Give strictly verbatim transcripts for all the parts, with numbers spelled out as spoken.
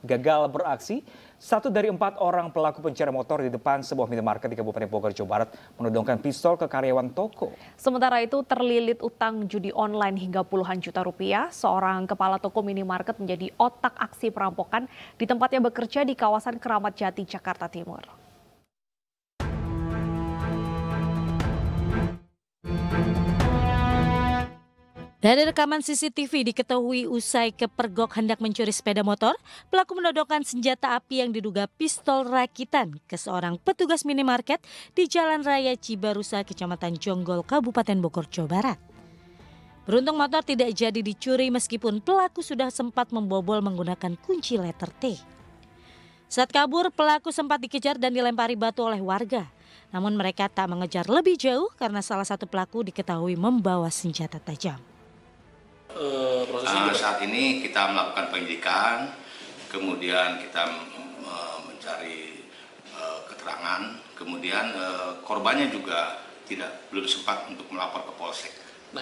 gagal beraksi. Satu dari empat orang pelaku pencuri motor di depan sebuah minimarket di Kabupaten Bogor, Jawa Barat menodongkan pistol ke karyawan toko. Sementara itu terlilit utang judi online hingga puluhan juta rupiah, seorang kepala toko minimarket menjadi otak aksi perampokan di tempatnya bekerja di kawasan Keramat Jati, Jakarta Timur. Dari rekaman C C T V diketahui usai kepergok hendak mencuri sepeda motor, pelaku menodongkan senjata api yang diduga pistol rakitan ke seorang petugas minimarket di Jalan Raya Cibarusa, Kecamatan Jonggol, Kabupaten Bogor, Jawa Barat. Beruntung motor tidak jadi dicuri meskipun pelaku sudah sempat membobol menggunakan kunci letter T. Saat kabur, pelaku sempat dikejar dan dilempari batu oleh warga. Namun mereka tak mengejar lebih jauh karena salah satu pelaku diketahui membawa senjata tajam. Uh, uh, saat ini kita melakukan penyidikan, kemudian kita uh, mencari uh, keterangan, kemudian uh, korbannya juga tidak belum sempat untuk melapor ke Polsek.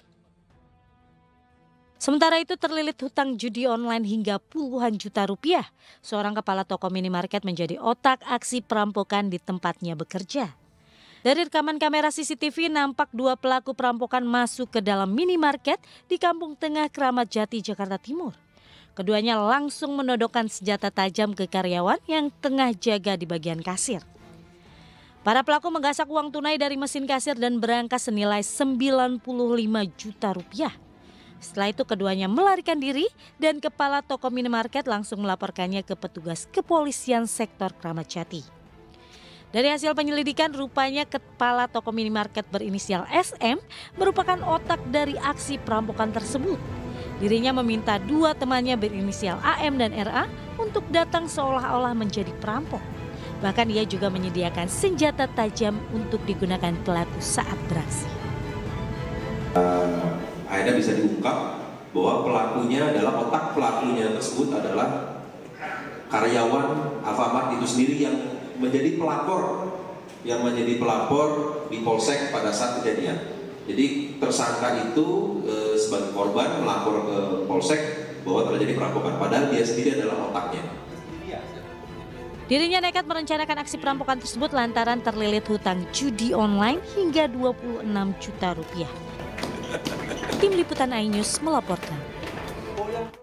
Sementara itu terlilit hutang judi online hingga puluhan juta rupiah. Seorang kepala toko minimarket menjadi otak aksi perampokan di tempatnya bekerja. Dari rekaman kamera C C T V nampak dua pelaku perampokan masuk ke dalam minimarket di Kampung Tengah, Keramat Jati, Jakarta Timur. Keduanya langsung menodongkan senjata tajam ke karyawan yang tengah jaga di bagian kasir. Para pelaku menggasak uang tunai dari mesin kasir dan berangkas senilai sembilan puluh lima juta rupiah. Setelah itu keduanya melarikan diri dan kepala toko minimarket langsung melaporkannya ke petugas kepolisian sektor Keramat Jati. Dari hasil penyelidikan, rupanya kepala toko minimarket berinisial S M merupakan otak dari aksi perampokan tersebut. Dirinya meminta dua temannya berinisial A M dan R A untuk datang seolah-olah menjadi perampok. Bahkan ia juga menyediakan senjata tajam untuk digunakan pelaku saat beraksi. Uh, akhirnya bisa diungkap bahwa pelakunya adalah otak pelakunya tersebut adalah karyawan Alfamart itu sendiri yang menjadi pelapor yang menjadi pelapor di Polsek pada saat kejadian. Jadi tersangka itu e, sebagai korban melapor ke Polsek bahwa terjadi perampokan, padahal dia sendiri adalah otaknya. Dirinya nekat merencanakan aksi perampokan tersebut lantaran terlilit hutang judi online hingga dua puluh enam juta rupiah. Tim Liputan iNews melaporkan.